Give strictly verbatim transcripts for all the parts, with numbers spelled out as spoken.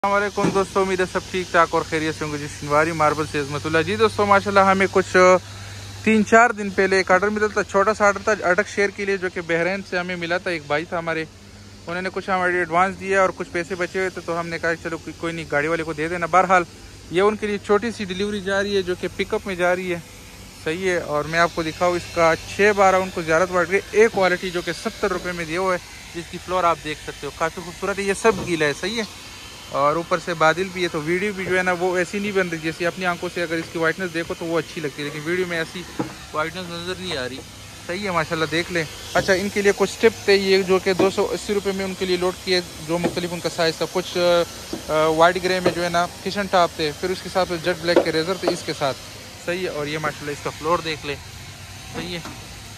हमारे कौन दोस्तों, उम्मीद है सब ठीक ठाक और खैरियत से होंगे। जी शिनवारी मार्बल से अजमतुल्लाह जी। दोस्तों माशाल्लाह हमें कुछ तीन चार दिन पहले एक आर्डर मिला था, छोटा सा आर्डर था अटक शेयर के लिए, जो कि बहरीन से हमें मिला था। एक भाई था हमारे, उन्होंने कुछ हमारे एडवांस दिया और कुछ पैसे बचे हुए थे, तो हमने कहा चलो कोई नहीं, गाड़ी वाले को दे देना। बहरहाल ये उनके लिए छोटी सी डिलीवरी जा रही है, जो कि पिकअप में जा रही है। सही है। और मैं आपको दिखाऊँ, इसका छः बारह उनको ज़्यारत वाट गई, एक क्वालिटी जो कि सत्तर रुपये में दिया हुआ है, जिसकी फ्लोर आप देख सकते हो, काफ़ी खूबसूरत है। ये सब गीला है। सही है। और ऊपर से बादल भी है, तो वीडियो भी जो है ना वो ऐसी नहीं बन रही जैसी अपनी आंखों से अगर इसकी वाइटनेस देखो तो वो अच्छी लगती है, लेकिन वीडियो में ऐसी वाइटनेस नज़र नहीं आ रही। सही है माशाल्लाह, देख लें। अच्छा, इनके लिए कुछ स्टेप थे ये, जो कि दो सौ अस्सी रुपये में उनके लिए लोड किए, जो मुख्तलिफ उनका साइज़ था। कुछ वाइट ग्रे में जो है ना किचन टॉप थे, फिर उसके साथ जेट ब्लैक के रेजर थे इसके साथ। सही है। और ये माशाल्लाह इसका फ्लोर देख ले। सही है।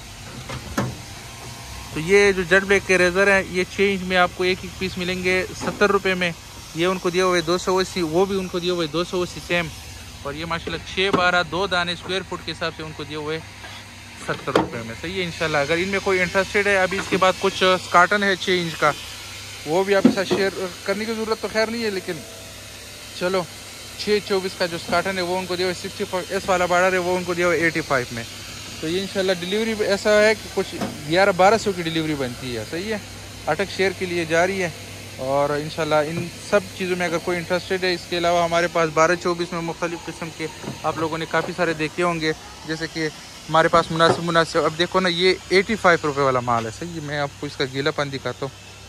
तो ये जो जेट ब्लैक के रेजर हैं, ये छः इंच में आपको एक एक पीस मिलेंगे सत्तर रुपये में। ये उनको दिए हुए दो सौ अस्सी, वो भी उनको दिए हुए दो सौ अस्सी सेम। और ये माशाल्लाह छः बारह दो दाने स्क्वायर फुट के हिसाब से उनको दिए हुए सत्तर रुपये में। सही है। इंशाल्लाह अगर इनमें कोई इंटरेस्टेड है, अभी इसके बाद कुछ कार्टन है छः इंच का, वो भी आपके साथ शेयर करने की ज़रूरत तो खैर नहीं है, लेकिन चलो छः चौबीस का जो कार्टन है वो उनको दिया हुआ सिक्सटी फाइव, एस वाला बार्डर है वो उनको दिया हुआ एटी फाइव में। तो ये इंशाल्लाह डिलीवरी ऐसा है कि कुछ ग्यारह बारह सौ की डिलीवरी बनती है। सही है। अटक शेयर के लिए जा रही है। और इंशाल्लाह इन सब चीज़ों में अगर कोई इंटरेस्टेड है, इसके अलावा हमारे पास बारह चौबीस में मुख्तलिफ़ किस्म के आप लोगों ने काफ़ी सारे देखे होंगे, जैसे कि हमारे पास मुनासिब मुनासिब। अब देखो ना, ये एटी फाइव रुपये वाला माल है। सही है। मैं आपको इसका गीलापन दिखाता हूँ।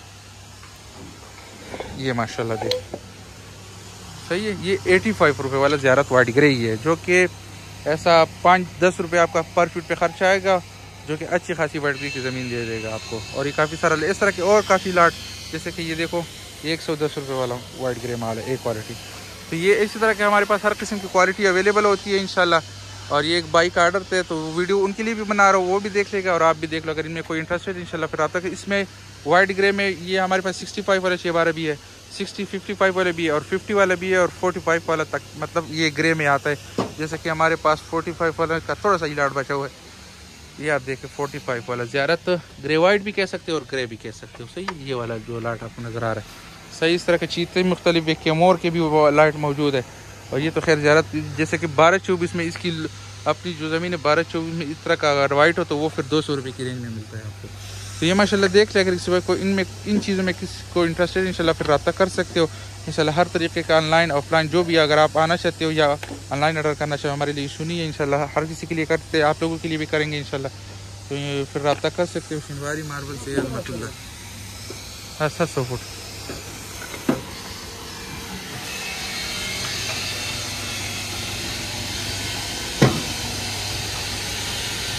ये माशाल्लाह देख। सही है। ये एटी फाइव रुपये वाला ज़ियारत वाइट ग्रे ही है, जो कि ऐसा पाँच दस रुपये आपका पर फीट पे खर्च आएगा, जो कि अच्छी खासी वाइट ग्रे की ज़मीन दे देगा आपको। और ये काफ़ी सारा इस तरह के और काफ़ी लाट, जैसे कि ये देखो एक सौ दस रुपये वाला वाइट ग्रे माल है, एक क्वालिटी। तो ये इसी तरह के हमारे पास हर किस्म की क्वालिटी अवेलेबल होती है इंशाल्लाह। और ये एक बाइक आर्डर थे, तो वीडियो उनके लिए भी बना रहा हूँ, वो भी देख लेगा और आप भी देख लो अगर इनमें कोई इंटरेस्ट है इंशाल्लाह। फिर आता है इसमें वाइट ग्रे में ये हमारे पास सिक्सटी फाइव वाले छः बारह भी है, सिक्सटी फिफ्टी फाइव वाले भी है, और फिफ्टी वाला भी है, और फोर्टी फाइव वाला तक, मतलब ये ग्रे में आता है। जैसे कि हमारे पास फोर्टी फाइव वाला का थोड़ा सा इलाट बचा हुआ है, ये आप देखें फोर्टी फाइव वाला ज़ियारत ग्रे वाइट भी कह सकते हो और ग्रे भी कह सकते हो। सही है। ये वाला जो लाइट आपको नज़र आ रहा है। सही। इस तरह के चीते मुख्तलिफ एक कैमोर के भी लाइट मौजूद है। और ये तो खैर ज़ियारत, जैसे कि बारह चौबीस में इसकी अपनी जो ज़मीन है बारह चौबीस में इस तरह का अगर वाइट हो तो वो फिर दो सौ रुपये की रेंज में मिलता है आपको। तो ये माशाल्लाह देख ले, अगर किसी को इनमें इन चीज़ों में किसी को इंटरेस्टेड इंशाल्लाह फिर रब्ता कर सकते हो इंशाल्लाह। हर तरीके का ऑनलाइन ऑफलाइन जो भी, अगर आप आना चाहते हो या ऑनलाइन ऑर्डर करना चाहो, हमारे लिए इशू नहीं है इंशाल्लाह। हर किसी के लिए करते हैं, आप लोगों के लिए भी करेंगे इंशाल्लाह। तो ये फिर रब्ता कर सकते हो शिनवारी मार्बल से अजमतुल्लाह। हाँ, सात सौ फुट।